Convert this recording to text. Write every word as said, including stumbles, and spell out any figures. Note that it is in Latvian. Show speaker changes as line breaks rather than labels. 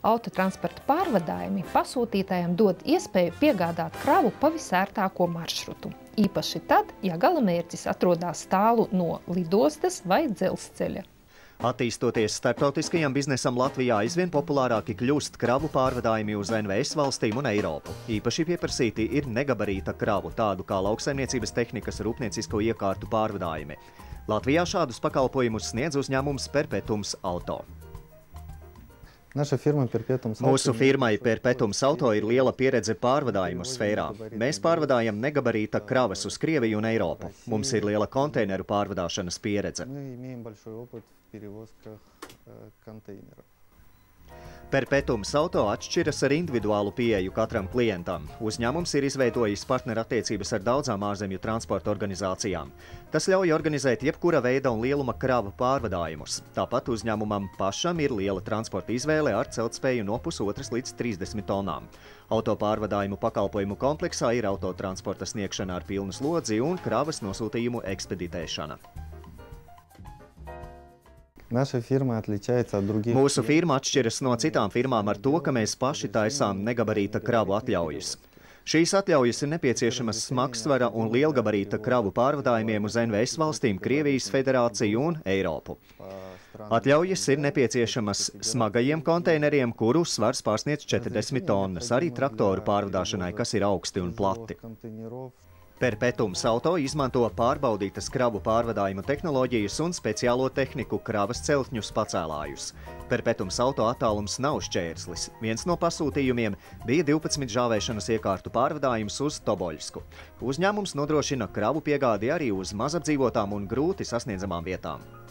Autotransporta pārvadājumi pasūtītājiem dod iespēju piegādāt kravu pa visērtāko maršrutu. Īpaši tad, ja galamērķis atrodas tālu no lidostas vai dzelzceļa.
Attīstoties starptautiskajam biznesam Latvijā, aizvien populārāki kļūst kravu pārvadājumi uz N V S valstīm un Eiropu. Īpaši pieprasīti ir negabarīta kravu, tādu kā lauksaimniecības tehnikas rūpniecisko iekārtu pārvadājumi. Latvijā šādus pakalpojumus sniedz uzņēmums Perpetums Auto. Mūsu firmai Perpetums Auto ir liela pieredze pārvadājumu sfērā. Mēs pārvadājam negabarīta kravas uz Krieviju un Eiropu. Mums ir liela konteineru pārvadāšanas pieredze. Perpetums Auto atšķiras ar individuālu pieeju katram klientam. Uzņēmums ir izveidojis partnerattiecības ar daudzām ārzemju transporta organizācijām. Tas ļauj organizēt jebkura veida un lieluma kravu pārvadājumus. Tāpat uzņēmumam pašam ir liela transporta izvēle ar celtspēju no pusotras līdz trīsdesmit tonām. Auto pārvadājumu pakalpojumu kompleksā ir autotransporta sniegšana ar pilnu slodzi un kravas nosūtījumu ekspeditēšana. Mūsu firma atšķiras no citām firmām ar to, ka mēs paši taisām negabarīta kravu atļaujas. Šīs atļaujas ir nepieciešamas smagsvara un lielgabarīta kravu pārvadājumiem uz N V S valstīm, Krievijas federāciju un Eiropu. Atļaujas ir nepieciešamas smagajiem konteineriem, kuru svars pārsniedz četrdesmit tonnas, arī traktoru pārvadāšanai, kas ir augsti un plati. Perpetums Auto izmanto pārbaudītas kravu pārvadājumu tehnoloģijas un speciālo tehniku kravas celtņus pacēlājus. Perpetums Auto attālums nav šķērslis. Viens no pasūtījumiem bija divpadsmit žāvēšanas iekārtu pārvadājums uz Toboļsku. Uzņēmums nodrošina kravu piegādi arī uz mazapdzīvotām un grūti sasniedzamām vietām.